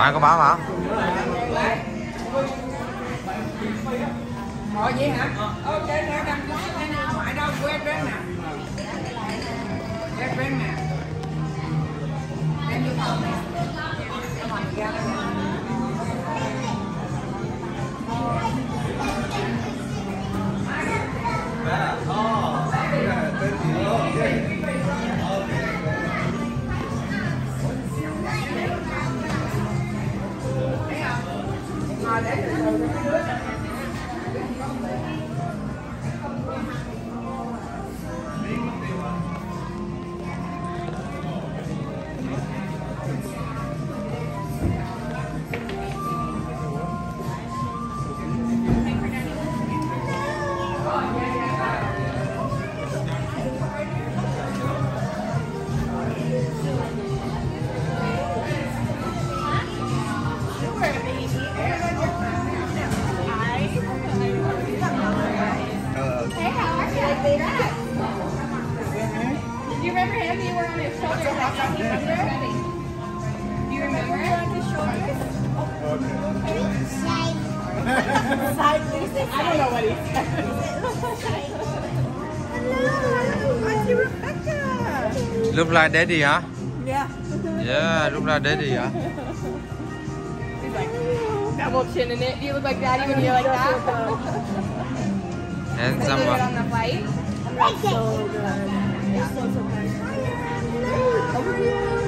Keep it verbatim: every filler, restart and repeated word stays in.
Ngoại có báo hả? Ồ vậy hả? Ok, nó đăng ngoại đâu, quên bên nè. Quên bên nè. Đem vô phòng nè. Cho mình ra đây nè. Ngồi để từ từ cho mấy đứa nè. Do you remember him? You were on his shoulder. Do you remember on his shoulder? I don't know what he said. Hello, Auntie Rebecca. Look like daddy hả? Yeah. Yeah, look like daddy hả? He's like double chinning it. Do you look like daddy when you're like that? And Did you some. get on the flight? So good. It's so, so good. Over here.